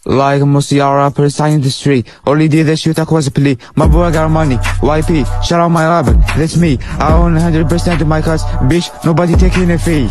Like Musiara per sign in the street. Only did the shoot was a plea. My boy got money. YP. Shout out my album. That's me. I own 100% of my cars. Bitch, nobody taking a fee.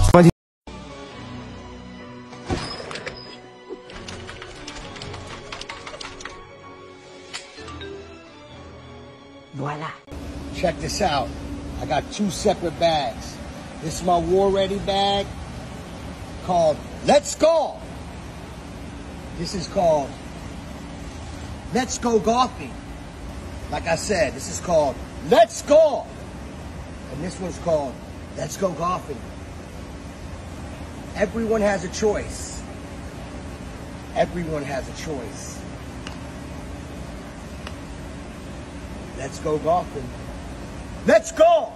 Voila. Check this out. I got 2 separate bags. This is my war ready bag called Let's Go. This is called Let's Go Golfing. Like I said, this is called Let's Go. And this one's called Let's Go Golfing. Everyone has a choice. Everyone has a choice. Let's go golfing. Let's go!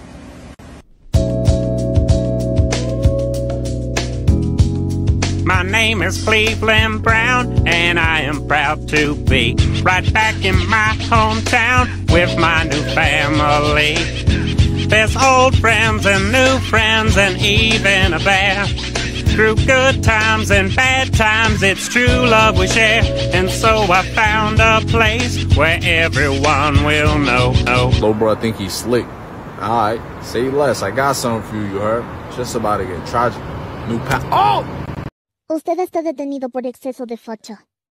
My name is Cleveland Brown, and I am proud to be right back in my hometown with my new family. There's old friends and new friends and even a bear. Through good times and bad times, it's true love we share. And so I found a place where everyone will know. Little bro, I think he's slick. Alright, say less. I got something for you, you heard? Just about to get tragic. New path. Oh! Usted está detenido por exceso de facha.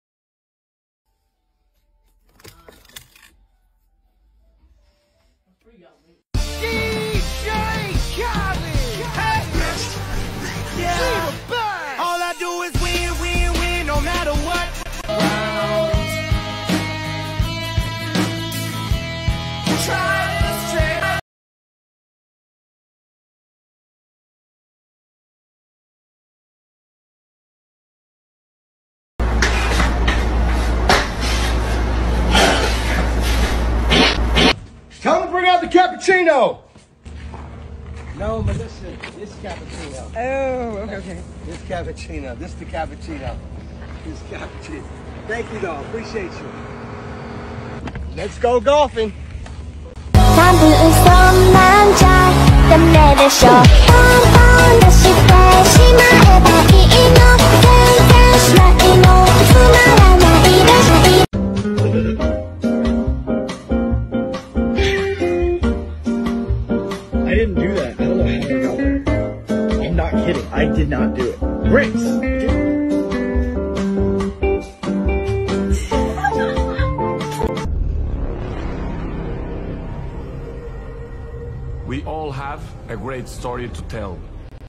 All I do is win, win, win, no matter what. Try this trick. Tell them to bring out the cappuccino. No, Melissa, this cappuccino. Oh, okay. This cappuccino. This the cappuccino. This cappuccino. Thank you, though. Appreciate you. Let's go golfing. I didn't do that. I don't know how I got there. I'm not kidding. I did not do it. Grace! We all have a great story to tell.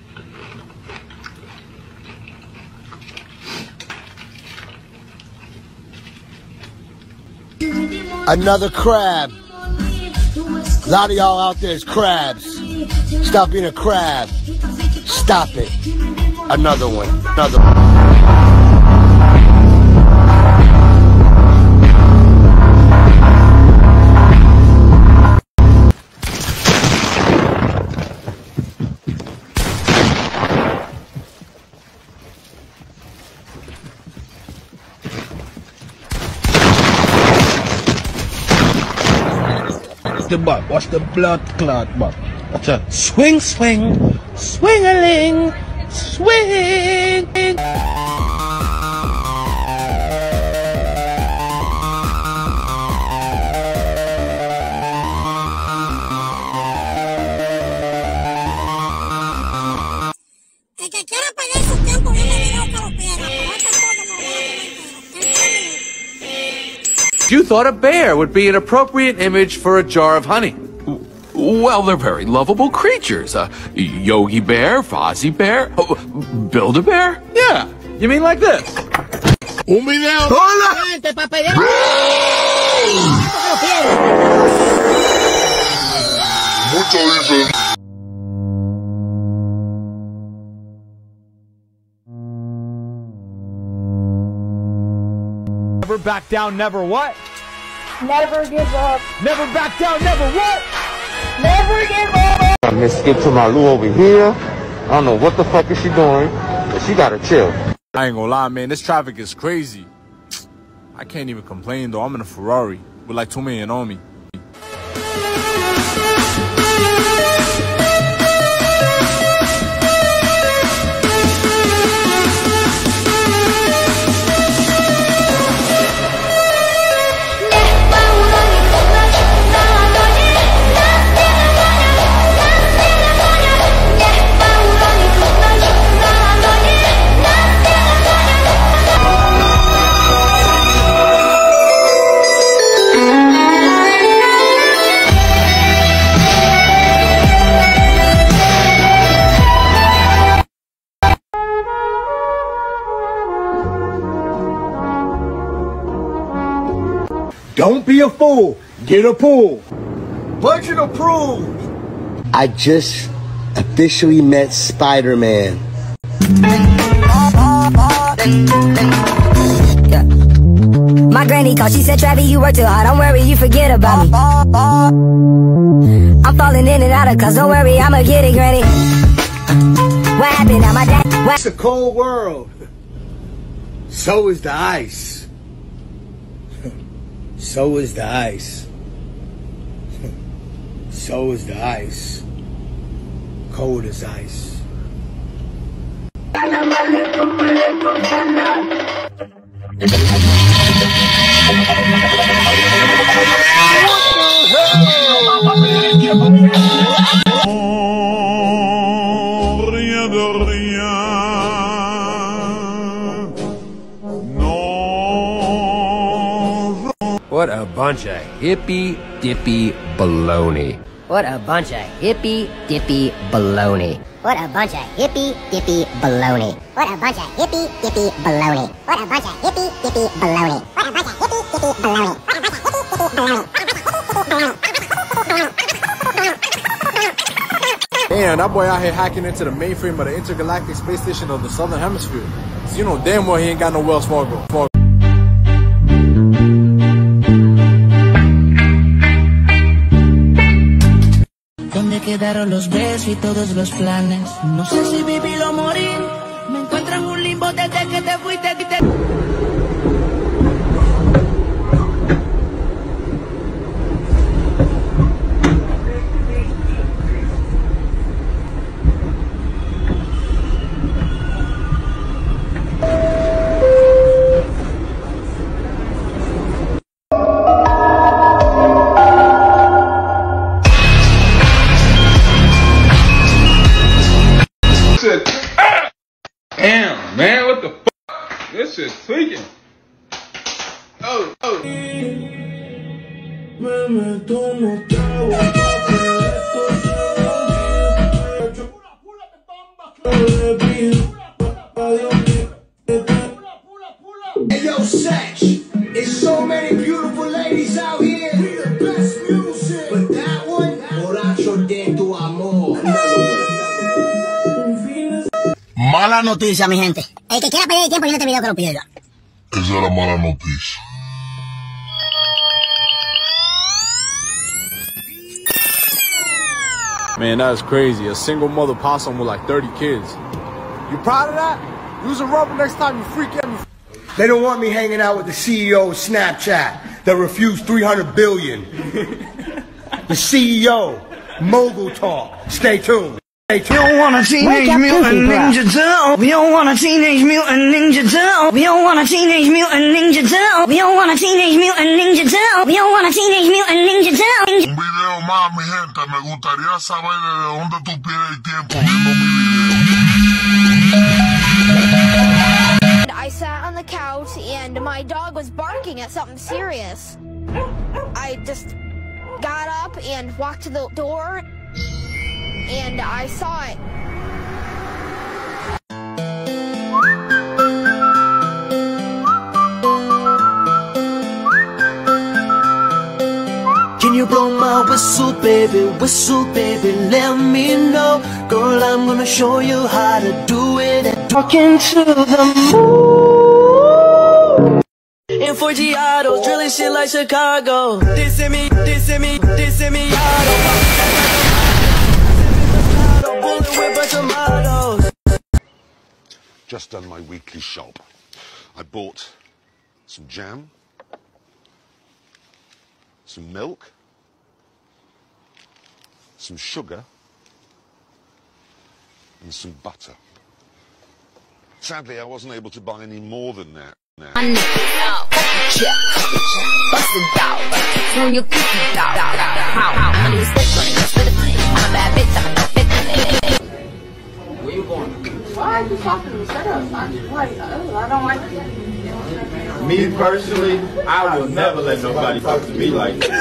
Another crab. A lot of y'all out there is crabs. Stop being a crab. Stop it. Another one. Another one. The butt. Watch the blood clot butt. Watch out. Swing, swing, swing-a-ling, swing. El que quiera perder su tiempo viene video que lo pierda. You thought a bear would be an appropriate image for a jar of honey. Well, they're very lovable creatures. Yogi Bear, Fozzie Bear, Build-A-Bear? Yeah, you mean like this? Un video. Mucho dicen. Never back down, never what? Never give up. Never back down, never what? Never give up. I miss Skip to my Lou over here. I don't know what the fuck is she doing, but she gotta chill. I ain't gonna lie, man. This traffic is crazy. I can't even complain, though. I'm in a Ferrari with like 2 million on me. Don't be a fool. Get a pool. Budget approved. I just officially met Spider-Man. Yeah. My granny called, she said, Travis, you work too hard, don't worry, you forget about me. I'm falling in and out of cause, don't worry, I'ma get it, granny. What happened now, my dad? It's a cold world. So is the ice. So is the ice. So is the ice. Cold as ice. What a bunch of hippy-dippy baloney. What a bunch of hippy-dippy baloney. What a bunch of hippy-dippy baloney. What a bunch of hippy-dippy baloney. What a bunch of hippy-dippy baloney. What a bunch of hippy-dippy baloney. What a bunch of hippy-dippy baloney. Damn, that boy out here hacking into the mainframe of the intergalactic space station of the Southern Hemisphere. So you know damn well he ain't got no Wells Fargo. ¿Dónde quedaron los besos y todos los planes? No sé si vivir o morir. Me encuentro en un limbo desde que te fuiste. Damn, man, what the fuck? This shit's tweaking. Oh. Hey, yo, Satch, there's so many beautiful ladies out here. We the best music. But that one, borracho de tu amor. Mala noticia, mi gente. El que quiera perder el tiempo y no este video que lo pierda. Esa es la mala noticia. Man, that is crazy. A single mother possum with like 30 kids. You proud of that? Use a rubber next time you freak at me. They don't want me hanging out with the CEO of Snapchat that refused $300 billion. The CEO, Mogul Talk. Stay tuned. We don't want a Teenage Mutant Ninja Turtle. We don't want a Teenage Mutant Ninja Turtle. We don't want a Teenage Mutant Ninja Turtle. We don't want a Teenage Mutant Ninja Turtle. We don't want a Teenage Mutant Ninja Turtle. Un video más, mi gente. Me gustaría saber de dónde tú pierdes el tiempo viendo mi video. I sat on the couch and my dog was barking at something serious. I just got up and walked to the door. And I saw it. Can you blow my whistle, baby, let me know. Girl, I'm gonna show you how to do it. Talking to the moon. In Forgiatos, drilling shit like Chicago. Dissing me, Just done my weekly shop. I bought some jam, some milk, some sugar, and some butter. Sadly, I wasn't able to buy any more than that. Where you going? Why are you talking to me? Shut up. I don't like it. Me personally, I will never let nobody talk to me like that.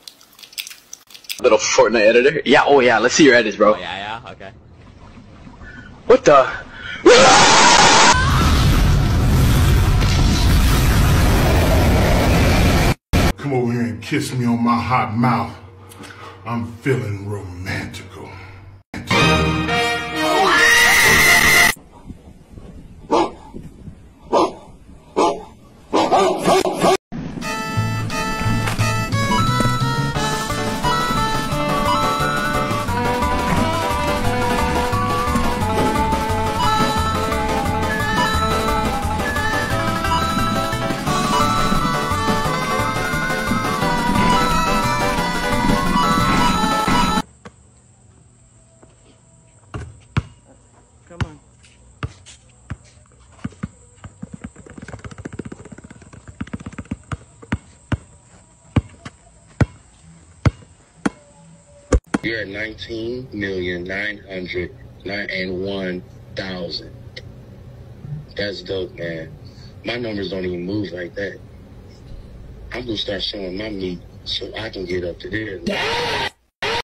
Little Fortnite editor? Yeah, oh yeah, let's see your edits, bro. Oh yeah, okay. What the? Come over here and kiss me on my hot mouth. I'm feeling romantical. You're at 19,901,000. That's dope, man. My numbers don't even move like that. I'm gonna start showing my meat so I can get up to there.